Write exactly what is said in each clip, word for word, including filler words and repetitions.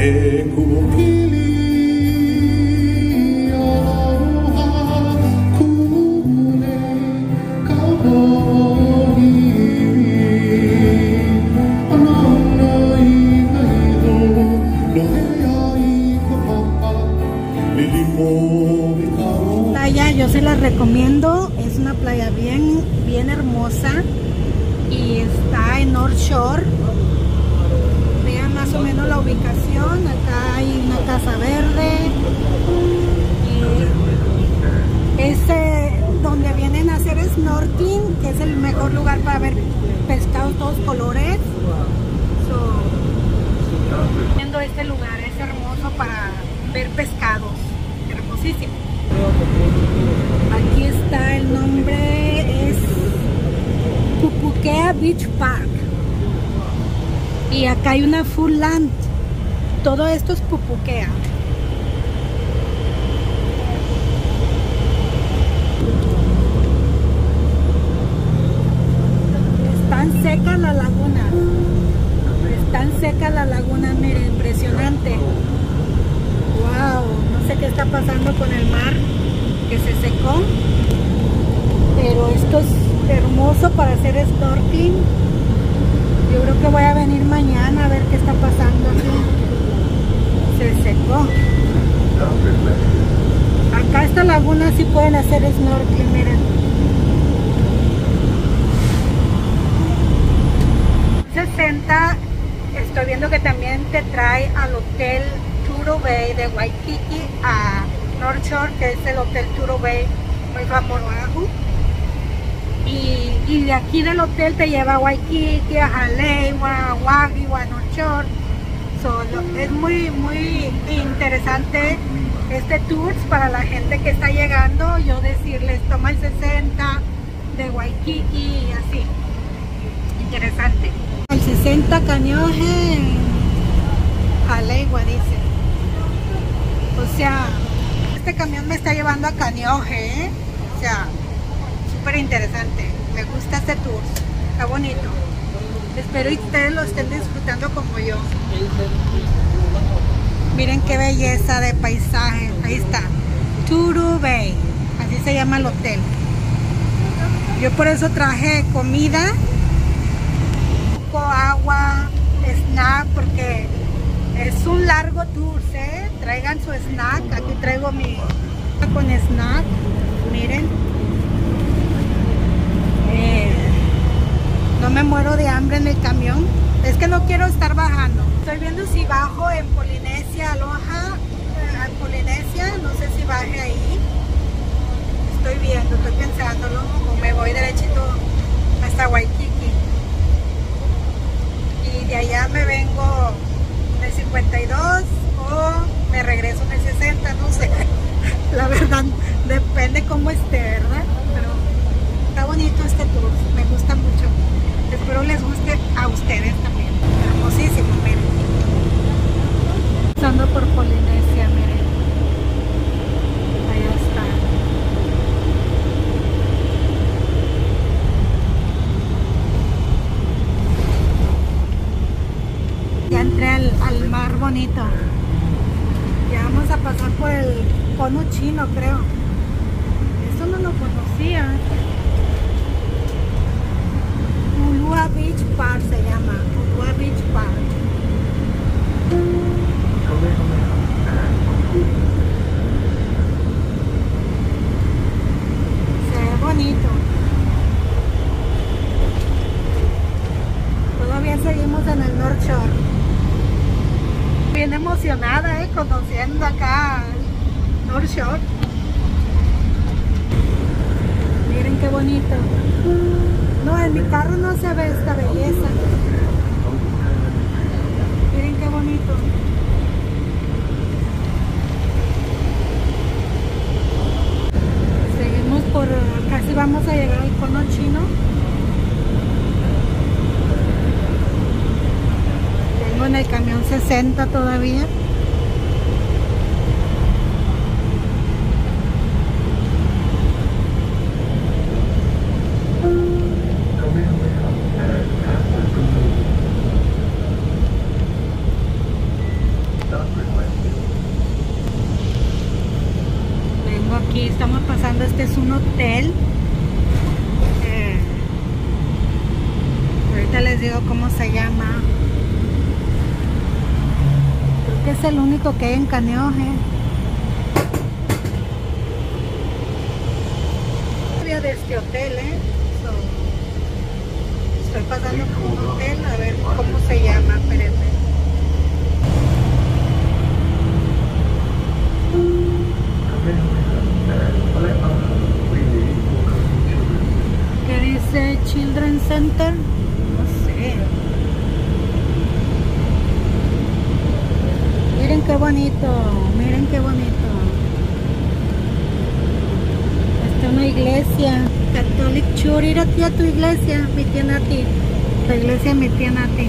Playa, yo se la recomiendo, es una playa bien, bien hermosa y está en North Shore. Vean más o menos la ubicación, acá hay una casa verde y es eh, donde vienen a hacer snorkeling, que es el mejor lugar para ver pescados todos colores. So, viendo este lugar es hermoso para ver pescados, hermosísimo. Aquí está el nombre, es Pupukea Beach Park y acá hay una full land. Todo esto es Pupukea. Están secas las lagunas, están secas las lagunas, miren, impresionante. Wow, no sé qué está pasando con el mar, que se secó, pero esto es hermoso para hacer snorkeling. Yo creo que voy a venir mañana a ver qué está pasando aquí. Se secó. Acá esta laguna sí pueden hacer snorkeling, miren. sesenta, estoy viendo que también te trae al hotel Turtle Bay de Waikiki a North Shore, que es el hotel Turtle Bay muy famoso. Y, y de aquí del hotel te lleva a Waikiki, a Haleiwa, a Wagyu, a North Shore. So, es muy muy interesante este tour para la gente que está llegando. Yo decirles, toma el sesenta de Waikiki y así. Interesante. El sesenta Kaneohe en Haleiwa dice. O sea, este camión me está llevando a Kaneohe, ¿eh? O sea, súper interesante. Me gusta este tour, está bonito. Espero que ustedes lo estén disfrutando como yo. Miren qué belleza de paisaje. Ahí está, Turtle Bay, así se llama el hotel. Yo por eso traje comida, agua, snack, porque es un largo tour, ¿eh? Traigan su snack. Aquí traigo mi con snack, miren. Eh, no me muero de hambre en el camión. Es que no quiero estar bajando. Estoy viendo si bajo en Polinesia, Aloha, eh, en Polinesia, no sé si baje ahí. Estoy viendo, estoy pensándolo, o me voy derechito hasta Waikiki. Y de allá me vengo en el cincuenta y dos o me regreso en el sesenta, no sé. La verdad, depende cómo esté, ¿verdad? Pero está bonito este tour, me gusta mucho. Espero les guste a ustedes también. Hermosísimo, miren. Pasando por Polinesia, miren. Allá está. Ya entré al, al mar bonito. Ya vamos a pasar por el cono chino, creo. Eso no lo conocía. Ulua Beach Park se llama. Ulua Beach Park. Se ve bonito. Todavía seguimos en el North Shore. Bien emocionada, eh, conociendo acá North Shore. Miren qué bonito. No, en mi carro no se ve esta belleza. Miren qué bonito. Seguimos por, casi vamos a llegar al cono chino. Tengo en el camión sesenta todavía. les digo cómo se llama. Creo que es el único que hay en Kaneohe. De este hotel, ¿eh? So, estoy pasando por un hotel a ver cómo se llama. Espérenme. ¿Qué dice Children Center? No sé. Miren qué bonito, miren qué bonito. Una iglesia, Catholic Church. Ir aquí a tu iglesia, mi tía Nati. La iglesia de mi tía Nati.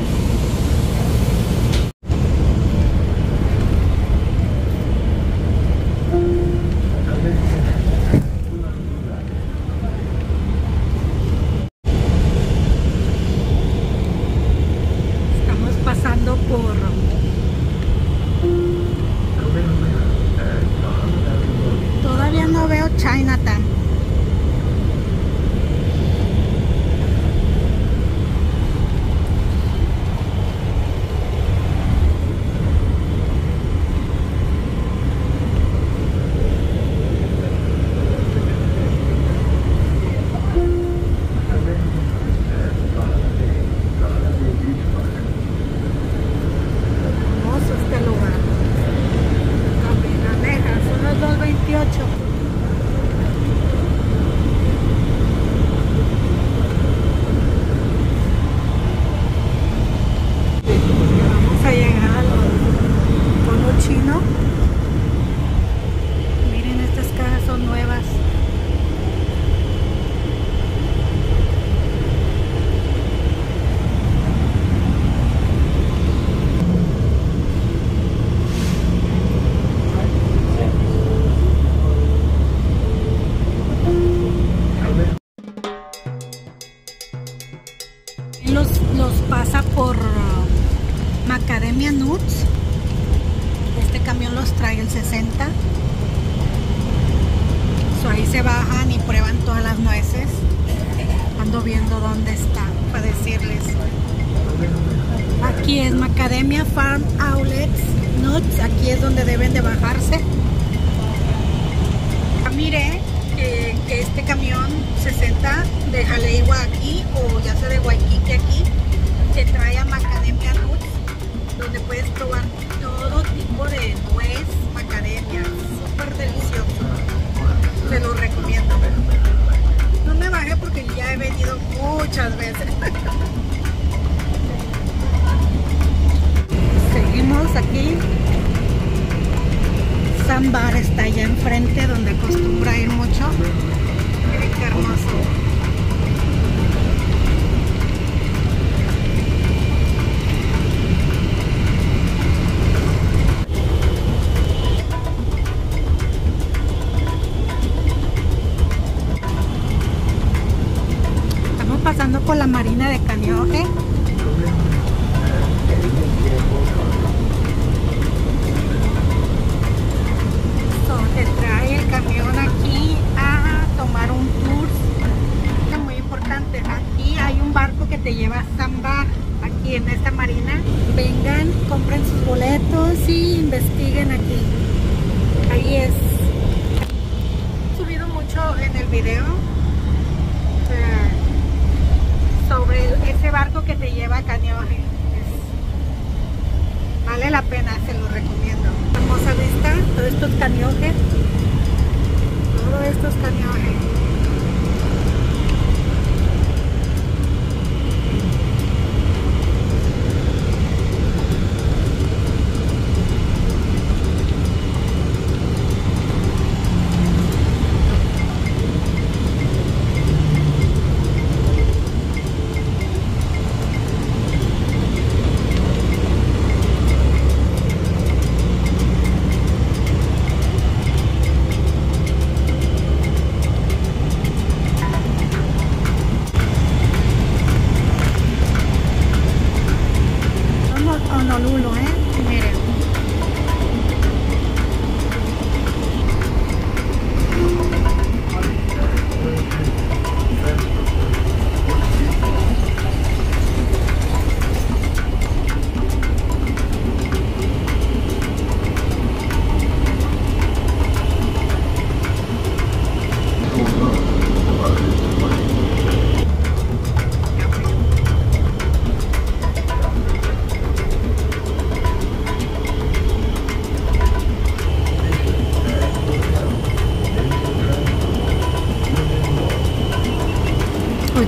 Estamos pasando por todavía no veo Chinatown. Hermoso este lugar. Son las dos veintiocho. Vamos a llegar al cono chino. Miren, estas cajas son nuevas. Los, los pasa por uh, Macadamia Nuts. Este camión los trae el sesenta. So, ahí se bajan y prueban todas las nueces. Ando viendo dónde está para decirles. Aquí es Macadamia Farm Outlets Nuts. Aquí es donde deben de bajarse. Mire eh, que este camión sesenta de Haleiwa aquí, o ya sea de Waikiki aquí, te trae a Macadamia Nuts, donde puedes probar todo tipo de nuez macadamia. Súper delicioso. Se lo recomiendo. No me bajé porque ya he venido muchas veces. Seguimos aquí. Sambar está allá enfrente, donde acostumbra ir mucho. Miren qué hermoso. Estamos pasando por la marina de Kaneohe. Te trae el camión aquí a tomar un tour. Es muy importante. Aquí hay un barco que te lleva a Sambar, aquí en esta marina. Vengan, compren sus boletos y investiguen aquí. Ahí es. He subido mucho en el video eh, sobre ese barco que te lleva a Kaneohe. Vale la pena, se lo recomiendo. Hermosa vista, todo esto es Kaneohe. Todo esto es Kaneohe.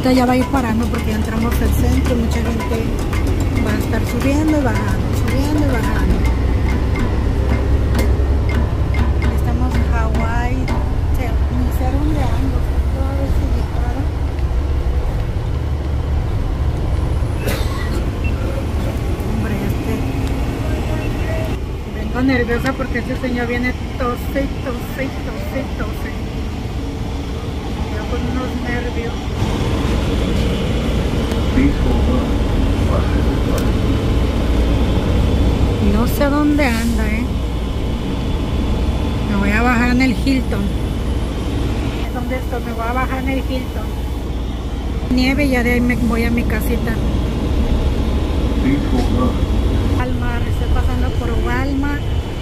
Ahorita ya va a ir parando porque ya entramos al centro, mucha gente va a estar subiendo y bajando, subiendo y bajando. Estamos en Hawái, ni sé dónde ando, a ver si me paro. Hombre, este, vengo nerviosa porque este señor viene tose, tose, tose, tose. Yo con unos nervios. No sé dónde anda, eh. Me voy a bajar en el Hilton. ¿Es donde estoy? Me voy a bajar en el Hilton. Nieve y ya de ahí me voy a mi casita. Walmart, estoy pasando por Walmart.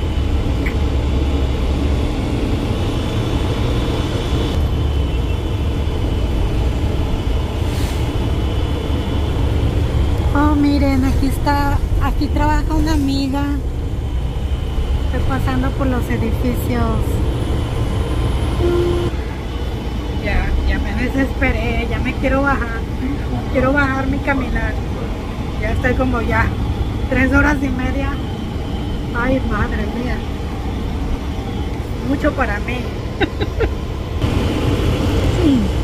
Oh, miren, aquí está, aquí trabaja una amiga. Estoy pasando por los edificios. Ya, ya me desesperé, ya me quiero bajar. Quiero bajarme y caminar. Ya estoy como ya tres horas y media. Ay, madre mía. Mucho para mí. Sí.